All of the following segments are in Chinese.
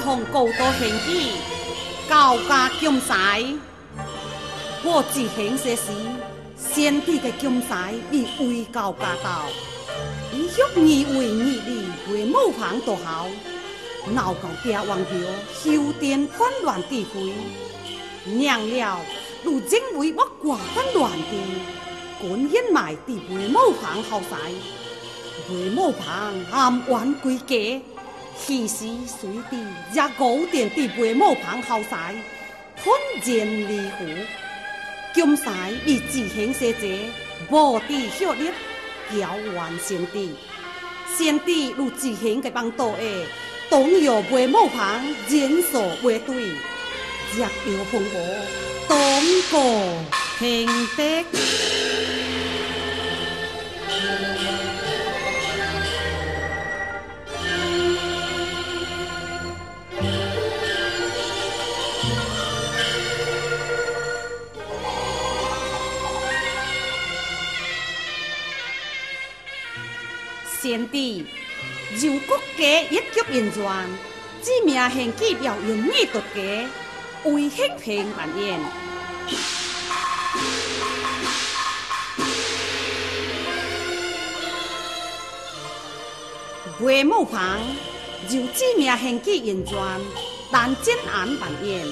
同高度献举，高家竞赛。我自行说时，先帝嘅竞赛以为高家道，以欲以为义理为武旁大校，闹到家王朝修殿叛乱地区，娘了如今为我挂翻乱地，军掩埋地为武旁后塞，为武旁暗冤归家。其时随地也高殿地为武旁后塞，喷然离湖。今赛以自行设节，无地效力，遥远先帝。先帝如自行嘅帮道诶，东游为武旁，人所为对，日游风波，东过平德。先帝由国家一级人员，指名献举表演艺独家，为兴平万言。魏武旁由指名献举人员，但真案万言。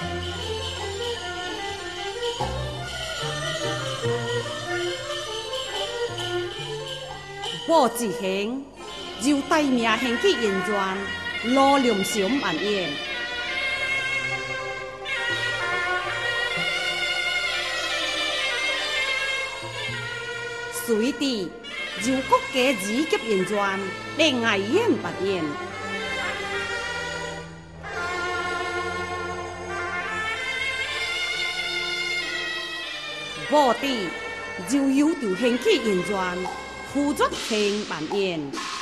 我自行由大名献举人员罗良祥万言，随地由国家二级人员另外演万言，我地由优秀献举人员。付出平万言。